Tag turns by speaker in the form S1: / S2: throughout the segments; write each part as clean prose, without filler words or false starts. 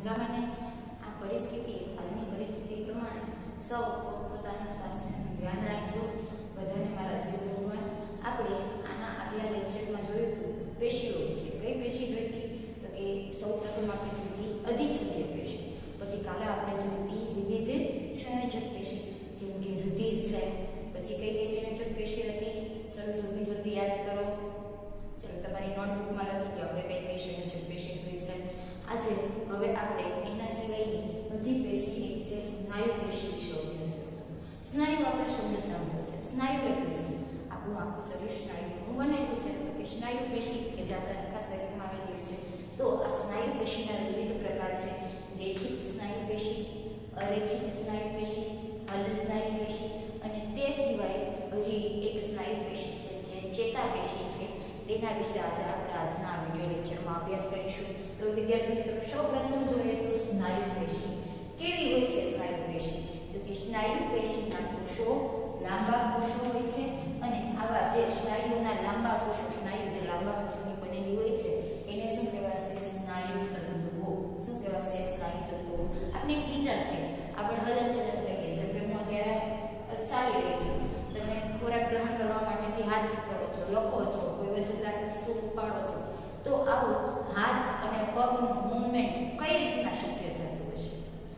S1: સમજાવવાને આ પરિસ્થિતિ હાલની પરિસ્થિતિ પ્રમાણે સૌ પોતાના સ્વાસ્થ્યનું ધ્યાન રાખજો. બધાને મારા જીવ ભગવાન. આપણે આના આગલા લેક્ચરમાં જોયું હતું પેશીઓ વિશે. કઈ પેશી જોઈતી? તો કે સૌ પ્રથમ આપણે જોઈતી અધિચ્છદીય પેશી. પછી કાલે આપણે જોઈતી વિવિધ સંયોજક પેશી જેમ કે રુધિર છે. પછી કઈ કઈ સંયોજક પેશી હતી? ચલો જલ્દી યાદ કરો. ચલો તમારી નોટબુકમાં લખી લો આપણે કઈ કઈ સંયોજક પેશી જોઈ છે. આજે હવે આપણે એના સિવાયની હજી પેશી એક છે સ્નાયુ પેશી વિશે અભ્યાસ કરીશું. સ્નાયુ આપણે શબ્દ સાંભળ્યો છે. સ્નાયુ એટલે શું? આપણું આખું શરીર સ્નાયુનું બનેલું છે. તો કે સ્નાયુ પેશી કે જે આપણા આખા શરીરમાં આવેલી હોય છે. તો આ સ્નાયુ પેશીના વિવિધ પ્રકાર છે. રેખિત સ્નાયુ પેશી, અરેખિત સ્નાયુ પેશી, અર્ધ સ્નાયુ પેશી અને તે સિવાય હજી એક સ્નાયુ પેશી છે જે ચેતા પેશી છે. તેના વિશે આજે આપણે આજના આ વિડિયો લેક્ચરમાં અભ્યાસ કરીશું. તો વિદ્યાર્થી મિત્રો સૌપ્રથમ જોઈએ તો સ્નાયુ પેશી કેવી હોય છે? સ્નાયુ પેશી તો કે સ્નાયુ પેશીના કોષો લાંબા કોષો હોય છે અને આવા જે સ્નાયુના લાંબા કોષો, સ્નાયુ જે લાંબા કોષોની બનેલી હોય છે એને શું કહેવાશે? સ્નાયુ તંતુઓ. શું કહેવાશે? સ્નાયુ તંતુઓ. આપણે એક વિચાર કરીએ, આપણે હલનચલન કરીએ. જેમ કે હું અત્યારે ચાલી રહી છું, તમે ખોરાક ગ્રહણ કરવા માટેથી હાથ કરો છો, લખો છો, કોઈ વજનદાર વસ્તુ ઉપાડો છો, તો આવું હાથ અને પગનું મૂવમેન્ટ કઈ રીતના શક્ય થતું હશે?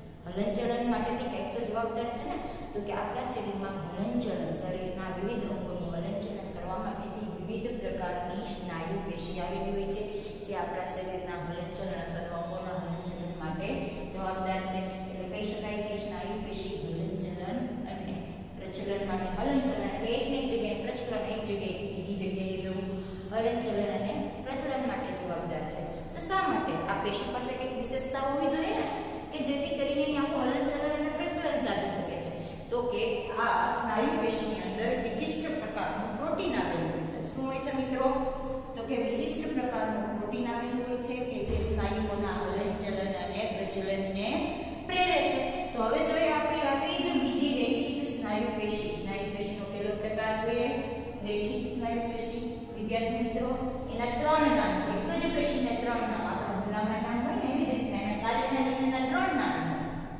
S1: હલનચલન માટેથી કંઈક તો જવાબદાર છે ને. તો કે આપણા શરીરમાં હલનચલન, શરીરના વિવિધ અંગોનું હલનચલન કરવા માટેથી વિવિધ પ્રકારની સ્નાયુ પેશી આવેલી હોય છે જે આપણા શરીરના હલનચલન અથવા અંગોના હલનચલન માટે જવાબદાર છે. એટલે કહી શકાય કે સ્નાયુ પેશી હલનચલન અને પ્રચલન માટે, હલનચલન એટલે એક જગ્યાએ, પ્રચલન એક જગ્યાએથી બીજી જગ્યાએ જવું, હલનચલન અને પ્રચલન માટે જવાબદાર છે. તો શા માટે આ પેશી પાસે કંઈક વિશેષતા હોવી જોઈએ ને કે જેથી કરીને આખું હલનચલન અને પ્રચલન સાધી શકે છે? તો કે આ સ્નાયુ પેશીની અંદર વિશિષ્ટ પ્રકારનું પ્રોટીન આવેલું હોય છે. શું હોય છે મિત્રો? તો કે વિશિષ્ટ પ્રકારનું પ્રોટીન આવેલું હોય છે કે જે સ્નાયુઓના હલનચલન અને પ્રચલનને પ્રેરે છે. તો હવે જોઈએ આપણે આપી જ બીજી રેખિત સ્નાયુ પેશી. સ્નાયુ પેશીનો પહેલો પ્રકાર જોઈએ રેખિત સ્નાયુ પેશી. વિદ્યાર્થી મિત્રો એના ત્રણ નામ છે. એક જ પેશીને ત્રણ નામ, આપણા હુલામણા નામ હોય ને એવી જ રીતના એના કાર્યના લઈને ત્રણ નામ છે.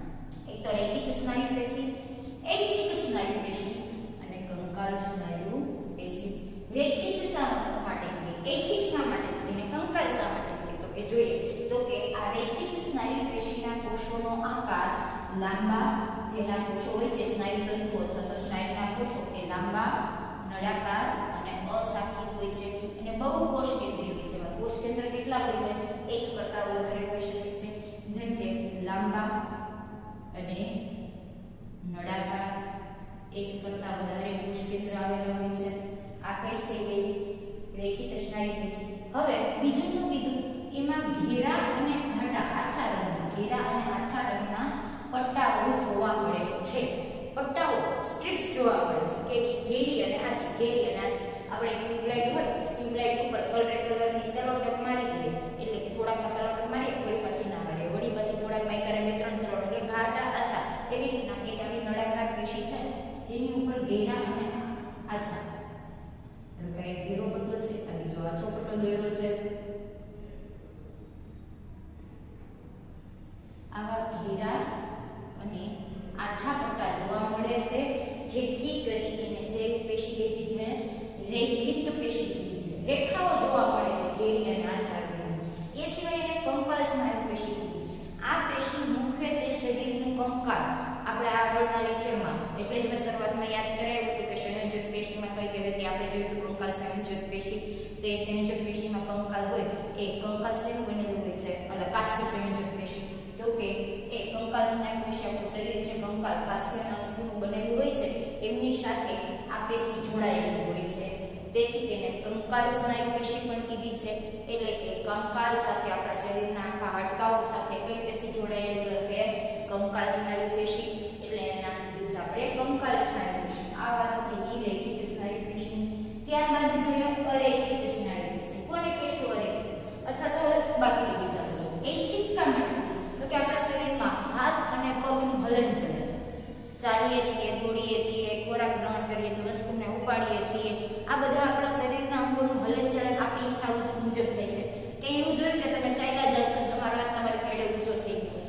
S1: એક તો રેખિત સ્નાયુ પેશી, ઐચ્છિક સ્નાયુ પેશી અને કંકાલ સ્નાયુ પેશી. રેખિત શા માટે કીધી? ઐચ્છિક શા માટે કીધી? અને કંકાલ શા માટે કીધી? તો કે જોઈએ તો કે આ રેખિત સ્નાયુ પેશીના કોષોનો આકાર લાંબા, જેના કોષો હોય છે સ્નાયુ તંતુ અથવા તો સ્નાયુના કોષો એ લાંબા, નળાકાર અને અશાખિત હોય છે અને બહુકોષ કેન્દ્રીય હોય છે. કોષ કેન્દ્ર કેટલા હોય છે? એક કરતા વધારે હોઈ શકે છે. જેમ કે લાંબા અને નળાકાર, એક કરતા વધારે કોષ કેન્દ્ર આવેલા હોય છે. આ કઈ થઈ ગઈ? રેખિત સ્નાયુ પેશી. હવે બીજું શું કીધું? એમાં ઘેરા અને ઘાટા, આછા રંગના, ઘેરા અને આછા રંગના પટ્ટાઓ જોવા મળે છે. પટ્ટાઓ, સ્ટ્રીપ્સ જોવા મળે છે કે ઘેરી અને આછી, ઘેરી અને આછી. આપણે ટ્યુબલાઇટ હોય, ટ્યુબલાઇટ ઉપર કલરની સરોટપ મારી દઈએ એટલે કે થોડાકમાં સરોટપ મારીએ, વળી પાછી ના મારીએ, વળી પાછી થોડાકમાં એકારે બે ત્રણ સરોટપ, એટલે ઘાટા આછા. એવી રીતના એક આવી નળાકાર પેશી છે જેની ઉપર ઘેરા અને આછા, એટલે કે ઘેરો પટ્ટો છે અને બીજો આછો પટ્ટો દોરેલો છે. આવા ઘેરા અને આછા પટ્ટા જોવા મળે છે જેથી કરીને સ્નાયુ પેશી કીધી છે રેખિત પેશી કીધી છે. રેખાઓ જોવા મળે છે ઘેરી અને આછા રંગની. એ સિવાય એને કંકાલ સ્નાયુ પેશી કીધી. આ પેશી મુખ્યત્વે શરીરનું કંકાલ, આપણે આગળના લેક્ચરમાં એટલે જ મેં શરૂઆતમાં યાદ કરાવ્યું હતું કે સંયોજક પેશીમાં કઈ કઈ હતી. આપણે જોયું હતું કંકાલ સંયોજક પેશી. તો એ સંયોજક પેશીમાં કંકાલ હોય એ કંકાલ શેનું બનેલું હોય છે? કાસ્કી સંયોજક પેશી. તો કે એ કંકાલ સ્નાયુ પેશી આપણું શરીર છે કંકાલ, કાસ્કી અને અસ્થિનું બનેલું હોય છે, એમની સાથે આ પેશી જોડાયેલી હોય છે. તેથી તેને કંકાલ સ્નાયુ પેશી પણ કીધી છે. એટલે કે કંકાલ સાથે આપણા શરીરના આખા હાડકાઓ સાથે કઈ પેશી જોડાયેલી હશે? કંકાલ સ્નાયુ પેશી. એટલે એનું નામ કીધું છે આપણે કંકાલ સ્નાયુ પેશી. આ વાત થઈ રેખિત સ્નાયુ પેશી. ત્યારબાદ જોઈએ અરેખિત સ્નાયુ પેશી. કોને કહેશું અરેખિત? અથવા તો બાકી રહી જાજો. ઐચ્છિક કા માટે? તો કે આપણા શરીરમાં હાથ અને પગનું હલનચલન, ચાલીએ છીએ, દોડીએ છીએ, ખોરાક ગ્રહણ કરીએ છીએ, વસ્તુને ઉપાડીએ છીએ, આ બધા આપણા શરીરના અંગોનું હલનચલન આપણી ઈચ્છા મુજબ થાય છે. કે એવું જોયું કે તમે ચાલ્યા જાવ છો, તમારો હાથ તમારી પેડે ઊંચો થઈ ગયો,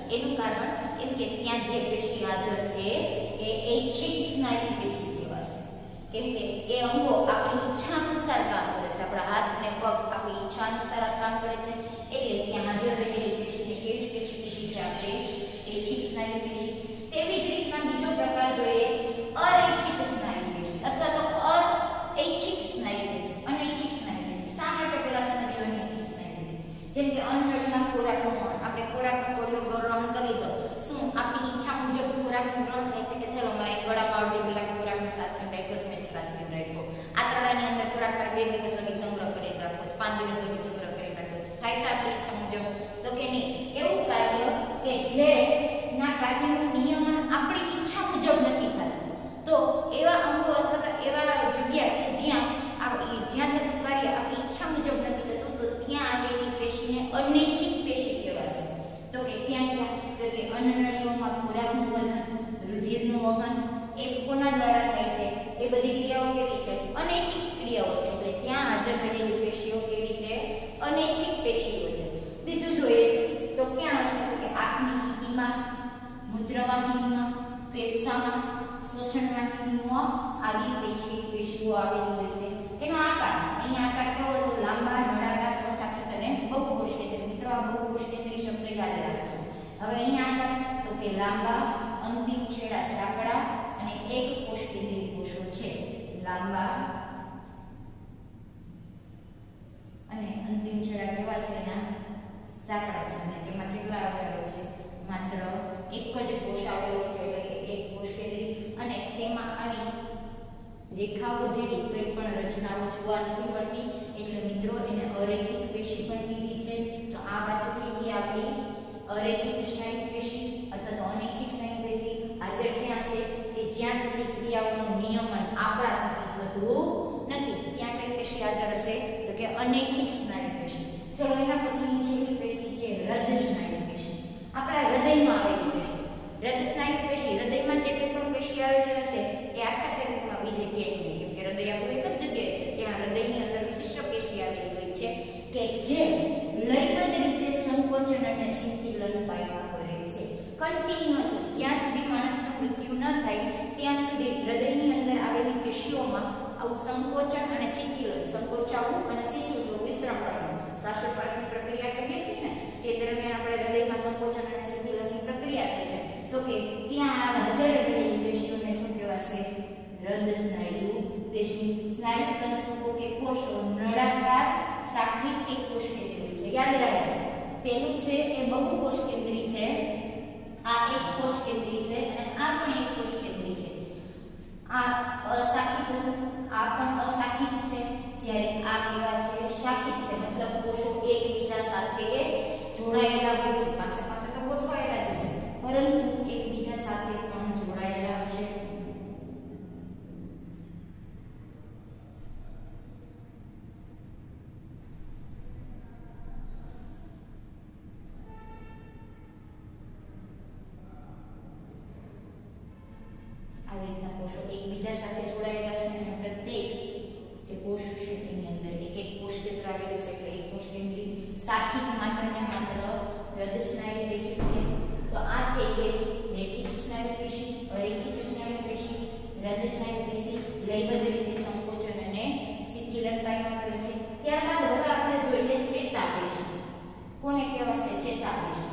S1: એનું કારણ કેમ કે ત્યાં જે પેશી હાજર છે એ ઐચ્છિક સ્નાયુ પેશી કહેવાશે, કેમ કે એ અંગો આપણી ઈચ્છા અનુસાર કામ કરે છે, આપણા હાથ અને પગ આપણી ઈચ્છા અનુસાર કામ કરે છે, એટલે ત્યાં હાજર રહેલી પેશીને કેવી પેશી કીધી છે આપણે? ઐચ્છિક સ્નાયુ પેશી. તેવી જ રીતના બીજો પ્રકાર જોઈએ અરેખિત સ્નાયુ પેશી અથવા તો અઐચ્છિક સ્નાયુ પેશી, અનૈચ્છિક સ્નાયુ પેશી. શા માટે પેલા સમજીએ અનૈચ્છિક સ્નાયુ પેશી? જેમ કે અન્નનળીમાં ખોરાકનું વહન, આપણે ખોરાકનો કોળિયો ગ્રહણ કરી લીધો, શું આપણી ઈચ્છા મુજબ ખોરાકનું ગ્રહણ થાય છે કે ચલો મારે ગળામાં અડધી કલાક ખોરાકનો સાચવીને રાખ્યો, સ્મેશ સાચવીને રાખ્યો, આંતરડાની અંદર ખોરાક પર 2 દિવસ લગી સંગ્રહ કરીને રાખવો છે, 5 દિવસ લગી સંગ્રહ કરીને રાખવો છે, થાય છે આપણી ઈચ્છા મુજબ? તો કે નહીં. એવું કાર્ય કે જે ના કાર્યનું નિયમન આપણી ઈચ્છા મુજબ નથી થતું, તો એવા અંગો અથવા તો એવા જગ્યા કે જ્યાં થતું કાર્ય આપણી ઈચ્છા મુજબ નથી થતું, તો ત્યાં આવેલી પેશીને અનૈચ્છિક પેશી કહેવાશે. તો કે ત્યાં તો કે અન્નનળીઓમાં ખોરાકનું વહન, રુધિરનું વહન એ કોના દ્વારા થાય છે? એ બધી ક્રિયાઓ કેવી છે? અનૈચ્છિક ક્રિયાઓ છે, એટલે ત્યાં હાજર રહેલી પેશીઓ કેવી છે? અનૈચ્છિક પેશીઓ છે. બીજું જોઈએ તો ક્યાં હશે? તો કે આંખની કીકીમાં, મૂત્રવાહિનીમાં, ફેફસામાં, શ્વસન વાહિનીમાં આવી પેશીઓ આવેલી હોય છે. એનો આકાર, અહીં આકાર કેવો હતો? લાંબા, નળાકાર, અસાખિત અને બહુકોષ કેન્દ્રી. મિત્રો આ બહુકોષ કેન્દ્રી શબ્દ યાદ રાખજો. હવે અહીં આકાર તો કે લાંબા, અંતિમ છેડા સાંકડા અને એક કોષ કેન્દ્રી કોષો છે. લાંબા અને અંતિમ છેડા કેવા છે? એના સાંકડા છે, અને તેમાં કેટલા આવેલા છે? માત્ર એક જ કોષ આવેલો છે, એટલે કે એક કોષ કેન્દ્રી, અને તેમાં આવી રેખાઓ જેવી કોઈ પણ રચનાઓ જોવા નથી મળતી, એટલે મિત્રો એને અરેખિત પેશી પણ કીધી છે. તો આ વાત થઈ ગઈ આપણી અરેખિત સ્નાયુ પેશી અથવા તો અનૈચ્છિક સ્નાયુ પેશી. હાજર ક્યાં છે? કે જ્યાં થતી ક્રિયાઓનું નિયમન આપણાથી થતું નથી, ત્યાં કઈ પેશી હાજર હશે? તો કે અનૈચ્છિક સ્નાયુ પેશી. ચલો એના પછીની છેલ્લી પેશી છે હૃદ સ્નાયુ પેશી. આપણા હૃદયમાં આવેલી પેશી. હૃદ સ્નાયુ પેશી, હૃદયમાં જે કંઈ પણ પેશી આવેલી હશે એ આખા શરીરમાં બીજે ક્યાંય નહીં, કેમ કે હૃદય આપણું એક જ જગ્યાએ છે, જ્યાં હૃદયની અંદર વિશિષ્ટ પેશી આવેલી હોય છે કે જે લયબદ્ધ રીતે સંકોચન અને શિથિલન પામ્યા કરે છે. કન્ટિન્યુઅસ, જ્યાં સુધી માણસનું મૃત્યુ ન થાય ત્યાં સુધી હૃદયની અંદર આવેલી પેશીઓમાં આવું સંકોચન અને શિથિલન, સંકોચાવું અને શિથિલ થવું, વિસ્તરણ પામવું, શ્વાસોશ્વાસની પ્રક્રિયા કરીએ છીએ ને તે દરમિયાન આપણે હૃદયમાં સંકોચન અને શિથિલનની પ્રક્રિયા થાય છે, તો કે ત્યાં હાજર રહેલી પેશીઓને શું કહેવાશે? હૃદ સ્નાયુ પેશી. સ્નાયુ તંતુઓ કે કોષો નળાકાર, સાખિત, એક કોષ કેન્દ્રી છે. યાદ રાખજો, પેલું છે એ બહુકોષ કેન્દ્રી છે, આ એક કોષ કેન્દ્રી છે, અને આ પણ એક કોષ કેન્દ્રી છે. આ અસાખિત હતું, આ પણ અસાખિત છે, જ્યારે આ કેવા છે? શાખિત છે, મતલબ કોષો એકબીજા સાથે જોડાયેલા હોય છે, પાસે પાસે તો ગોઠવાયેલા જ છે, પરંતુ એકબીજા સાથે પણ જોડાયેલા હશે. આવી રીતના કોષો એકબીજા સાથે જોડાયેલા છે, અને પ્રત્યેક જે કોષ છે તેની અંદર એક એક કોષ કેન્દ્ર આવેલું છે, એટલે એક કોષ કેન્દ્રી. સાખિત માત્ર ને માત્ર હૃદ સ્નાયુ પેશી છે. તો આ થઈ ગઈ રેખિત સ્નાયુ પેશી, અરેખિત સ્નાયુ પેશી. હૃદ સ્નાયુ પેશી લયબદ્ધ રીતે સંકોચન અને શિથિલન પામ્યા કરે છે. ત્યારબાદ હવે આપણે જોઈએ ચેતાપેશી. કોને કહેવાશે? ચેતાપેશી.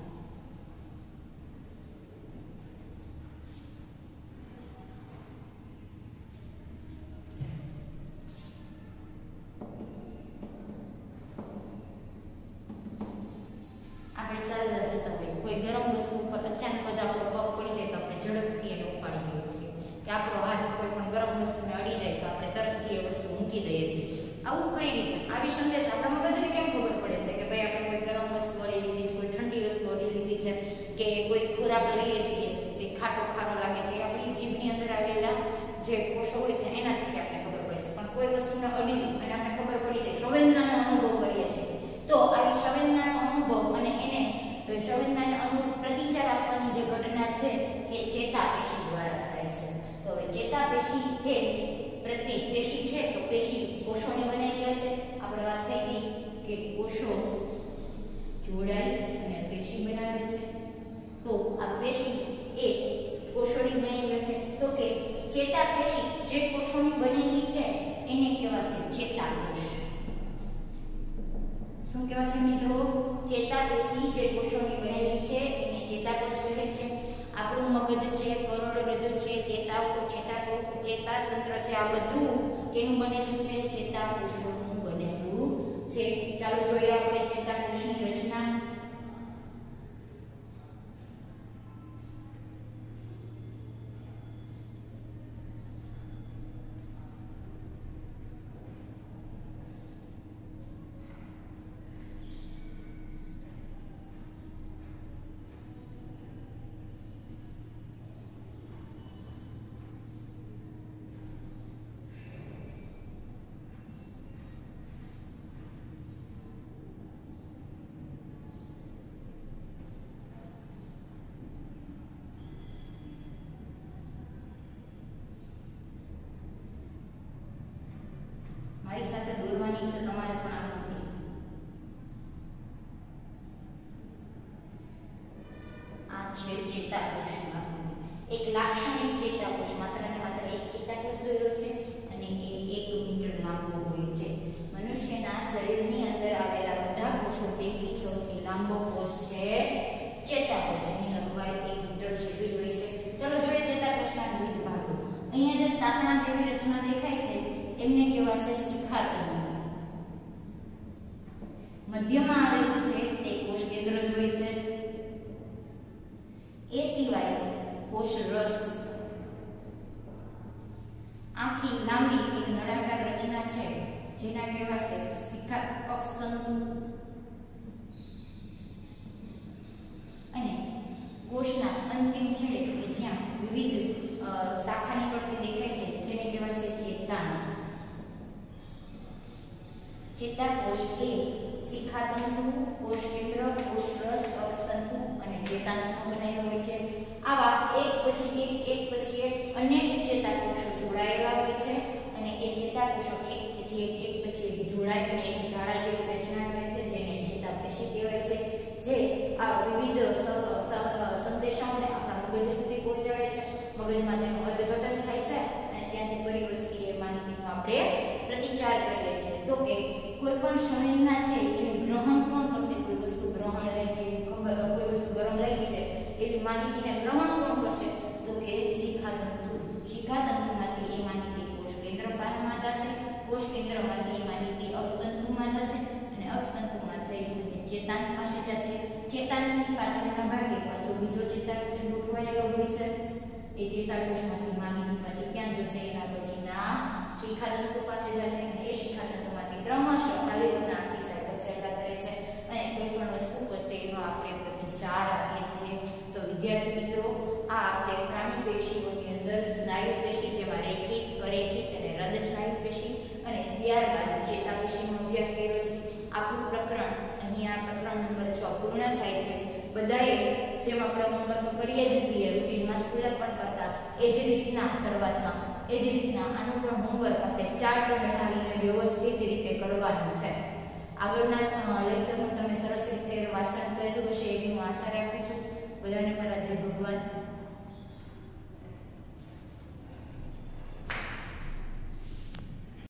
S1: આપણે ચાલતા જતા હોય, કોઈ ગરમ વસ્તુ ઉપર અચાનક જ આપણો પગ પડી જાય તો આપણે ઝડપથી એને ઉપાડી લઈએ છીએ, કે આપણો હાથ કોઈ પણ ગરમ વસ્તુને અડી જાય તો આપણે તરતથી એ વસ્તુ મૂકી દઈએ છીએ. આવું કઈ રીતે? આવી સંદેશ આપણા મગજને કેમ ખબર પડે છે કે ભાઈ આપણે કોઈ ગરમ વસ્તુ અડી લીધી છે, કોઈ ઠંડી વસ્તુ અડી લીધી છે, કે કોઈ ખોરાક લઈએ છીએ એ ખાટો ખારો લાગે છે, આપણી જીભની અંદર આવેલા જે કોષો હોય છે એનાથી આપણે ખબર પડે છે. પણ કોઈ વસ્તુને અડી અને આપણે ખબર પડી જાય, સંવેદનાનો અનુભવ કરીએ છીએ, તો આવી સંવેદનાનો અનુભવ અને એને સંવેદનાને અનુરૂપ પ્રતિચાર આપવાની જે ઘટના છે એ ચેતાપેશી દ્વારા થાય છે. તો હવે ચેતાપેશી એ પ્રત્યેક પેશી છે, તો પેશી કોષોની બનેલી હશે. આપણે વાત થઈ હતી કે કોષો જોડાઈ અને પેશી બનાવે છે. આ પેશી એ કોષોની બનેલી હશે તો કે ચેતાપેશી જે કોષોની બનેલી છે એને કહેવાશે ચેતાકોષ. શું કહેવાશે મિત્રો? ચેતાપેશી જે કોષોની બનેલી છે એને ચેતાકોષ કહે છે. આપણું મગજ છે, કરોડરજ્જુ છે, ચેતાતંત્ર છે, આ બધું કેનું બનેલું છે? ચેતાકોષોનું બનેલું છે. ચાલો જોઈએ આપણે ચેતાકોષની રચના. મારી સાથે દોરવાની છે તમારે પણ આકૃતિ. આ છે ચેતાકોષની આકૃતિ. એક લાક્ષણિક ચેતાકોષ, માત્ર ને માત્ર એક ચેતાકોષ દોર્યો છે અને એ 1 મીટર લાંબો હોય છે. મનુષ્યના શરીરની અંદર આવેલા બધા કોષો પૈકી સૌથી લાંબો કોષ છે ચેતાકોષ. એની લંબાઈ 1 મીટર જેટલી હોય છે. ચલો જોઈએ ચેતાકોષના વિવિધ ભાગો. અહીંયા જે તાતણા જેવી રચના દેખાય છે એમને કહેવાશે શિખાતંતુ. મધ્યમાં આવેલું છે તે કોષ કેન્દ્ર જ હોય છે. એ સિવાય કોષ રસ, આખી લાંબી એક નળાકાર રચના છે જેના કહેવાશે અક્ષતંતુ. અને કોષના અંતિમ છેડે કે જ્યાં વિવિધ શાખા નીકળતી દેખાય છે જેને કહેવાશે ચેતાના. ચેતાકોષ એ શિખાતંતુ, કોષ કેન્દ્ર, કોષ રસ, અક્ષતંતુ અને ચેતાતંતુ બનેલો હોય છે. આવા એક પછી એક અનેક ચેતાકોષો જોડાયેલા હોય છે અને એ ચેતાકોષો એક પછી એક જોડાય અને એક જાળા જેવી રચના કરે છે જેને ચેતાપેશી કહેવાય છે. જે આ વિવિધ સંદેશાઓને આપણા મગજ સુધી પહોંચાડે છે. મગજમાં તેનું અર્થઘટન થાય છે અને ત્યાંથી ફરી વળતી એ માહિતીનો આપણે પ્રતિચાર કરીએ છીએ. તો કે કોઈ પણ સંવેદના છે એનું ગ્રહણ કોણ કરશે? કોઈ વસ્તુ ગ્રહણ લઈ ગઈ, ખબર કોઈ વસ્તુ ગરમ લાગી છે એવી માહિતીને ગ્રહણ કોણ કરશે? તો કે શિખાતંતુ. શિખાતંતુમાંથી એ માહિતી કોષ કેન્દ્રમાં જશે, કોષ કેન્દ્રમાંથી એ માહિતી અક્ષતંતુમાં જશે અને અક્ષતંતુમાં થઈ ચેતાંત પાસે જશે. ચેતાંતની પાછળના ભાગે પાછો બીજો ચેતાકોષ ગોઠવાયેલો હોય છે. એ ચેતાકોષમાંથી માહિતી પછી ક્યાં જશે? એના પછીના શિખાતંતુ પાસે જશે અને એ શિખાતંતુમાંથી ક્રમશઃ આવી રીતના આખી સાયકલ ચાલ્યા કરે છે અને કોઈ પણ વસ્તુ પ્રત્યેનો આપણે પ્રતિચાર આપીએ છીએ. તો વિદ્યાર્થી મિત્રો, આ આપણે પ્રાણી પેશીઓની અંદર સ્નાયુ પેશી જેમાં રેખિત, અરેખિત અને હૃદ સ્નાયુ પેશી અને ત્યારબાદ ચેતાપેશીનો અભ્યાસ કર્યો છે. આપણું પ્રકરણ અહીંયા પ્રકરણ નંબર 6 પૂર્ણ થાય છે. બધાએ જેમ આપણે હોમવર્ક કરીએ જ છીએ, રૂટીનમાં સ્કૂલે પણ કરતા એ જ રીતના શરૂઆતમાં એ જ રીતના આનું પણ હોમવર્ક આપણે ચાર્ટ બનાવીને વ્યવસ્થિત રીતે કરવાનું છે. આગળના લેક્ચરનું તમે સરસ રીતે વાંચન કર્યું હશે એવી હું આશા રાખું છું. બધાને મારા જય ભગવાન.